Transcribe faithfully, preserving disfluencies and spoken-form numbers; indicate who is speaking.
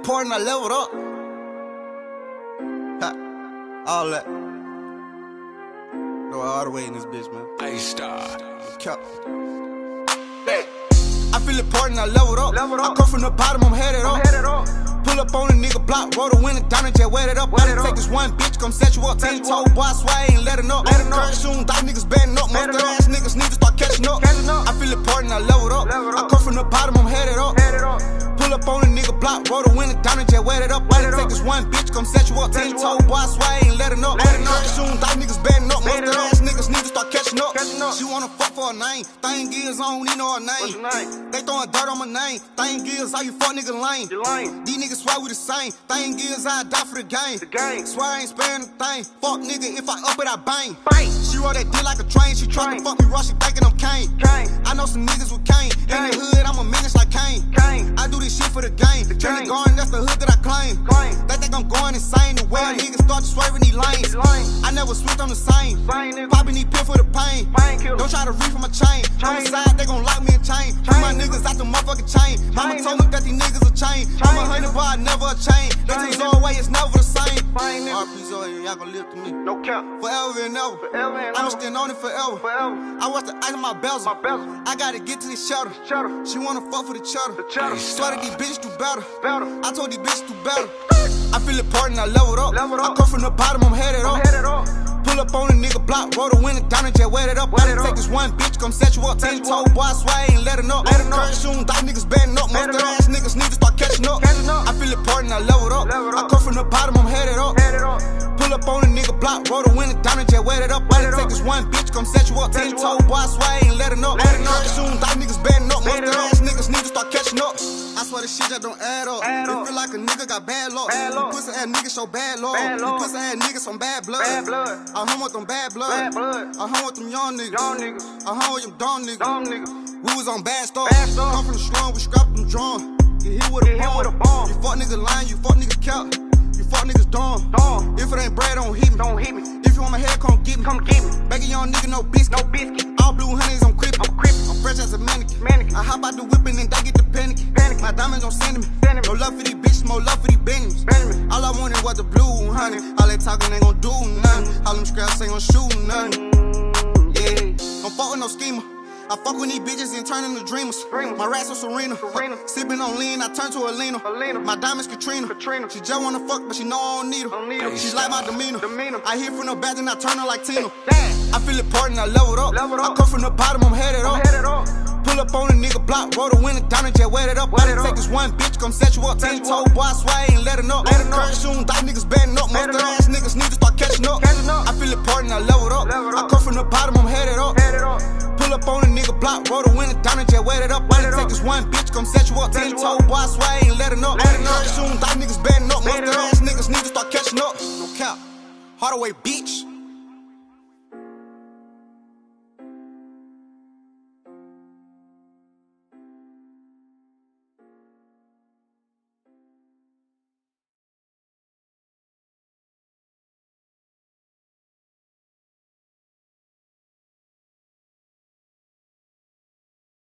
Speaker 1: important, I leveled up. Ha, all that. Go all the way in this bitch, man. A-Star. I feel important, I leveled up. Leveled up. I come from the bottom, I'm headed up. I'm headed up. Pull up on a nigga block, roll the window down and just wet it up. Wet it up. Take this one bitch, come set you up. Ten toe boy, I swear I ain't letting up. Let up. Soon, thought niggas betting up. Most of ass niggas need to start catching up. Catching up. I feel important, I leveled up. Leveled up. I come from the bottom, I'm headed up. Headed up. Pull up on a nigga block, roll the window down and just wet it up. Wet it up. Take this one bitch, come set you up. Ten toe boy, I swear I ain't letting up. Letting up. Soon, thought niggas betting up. Most of ass niggas need to start catching up. Catching up. She wanna fuck for a name. Thing is, I don't need no her name. name. They throwing dirt on my name. Thing is, how you fuck nigga lame. lame. These niggas swear we the same. Thing is, I die for the game. The game. Swear I ain't sparing a thing. Fuck nigga, if I up it, I bang. Bang. She roll that dick like a train. She tryna fuck me raw, she thinking I'm Kane. Kane. I know some niggas with Kane. Kane. In the hood, I'm a menace like Kane. Kane. I do this shit for the game. The Turn the garden, that's the hood that I claim. Claim. They think I'm going insane. The way a nigga start to swerve in these lanes. I never switched on the same. Popping these pill for the pain. pain Don't try to reach from my chain. chain. On the side, they gon' lock me in chain. Put my niggas out the motherfucking chain. chain. Mama told me that these niggas a chain. chain. I'm a hundred, but I never a chain. They just go away, it's never the same. R P Zoe, y'all gon' live to me. No cap. Forever and ever. Forever and I'ma stand on it forever. Forever. I watch the ice on my bezel. My bezel. I gotta get to this shelter. Shelter. She wanna fuck for the cheddar. The cheddar. Swear that these bitches do better. Better. I told these bitches do better. I feel important, I leveled up. Leveled up. I come from the bottom, I'm headed up. I'm headed up. Pull up on a nigga block, roll the window down and just wet it up. Wet it up. Take this one bitch, come set you up. Ten toe boy, I swear I ain't letting up. Letting up. Soon, thought niggas betting up. Most of ass niggas need to start catching up. Catching up. I feel important, I leveled up. Leveled up. I come from the bottom, I'm headed up. Headed up. Pull up on a nigga block, roll the window down and just wet it up. Wet it Take up. This one bitch, come set you up. Ten toe boy, I swear I ain't letting up. Letting up. Soon, thought niggas betting up. Most of ass niggas need to start catching up. I swear this shit just don't add up. Add it feel like a nigga got bad luck. Bad luck. You pussy ass niggas show bad luck. Bad luck. You pussy ass niggas some bad blood. Bad blood. I hung with them bad blood. Bad blood. I hung with them young niggas. Young niggas. I hung with them dumb niggas. Dumb niggas. We was on bad stuff. Bad stuff. Come from the slum, we scrapped them drum. Get hit with a bomb. With a bomb. You fuck niggas lying, you fuck niggas cap. You fuck niggas dumb. Dumb. If it ain't bread, don't hit me. Don't hit me. If you want my head, come get me. Come get me. Begging young nigga, no biscuit. No biscuit. All blue honeys, I'm creepin'. I'm creepin'. I'm fresh as a mannequin. mannequin. I hop out the whippin' and they get the panic. panic. My diamonds don't send me. Send me. No love for these bitches, more love for these Benjamins. Benjamin. All I wanted was the blue, honey. All that talking ain't gon' do nothing. All them scraps ain't gon' shoot nothing. Yeah. Don't fuck with no schemer. I fuck with these bitches and turn them to dreamers. Dreamers. My rats are Serena. Serena. Sippin' on lean, I turn to Alina. Alina. My diamonds Katrina. Katrina. She just wanna fuck, but she know I don't need her. Don't need her. She like my demeanor. demeanor. I hit from the back and I turn her like Tina. Damn. I feel important, I leveled up. Leveled up. I come from the bottom, I'm headed up. I'm headed up. Pull up on a nigga block, roll the window down and just wet it up. Wet it Take up. This one bitch, come set you up. Ten toe boy, I swear I ain't letting up. Letting up. Soon, thought niggas betting up. Most of ass niggas need to start catching up. Catching up. I feel important, I leveled up. Leveled up. I come from the bottom, I'm headed up. Headed up. Pull up on a nigga block, roll the window down and just wet it up. Wet it Take up. This one bitch, come set you up. Ten toe boy, I swear I ain't letting up. Letting up. Soon, thought niggas betting up. Most of ass niggas need to start catching up. No cap. Hardaway, bitch.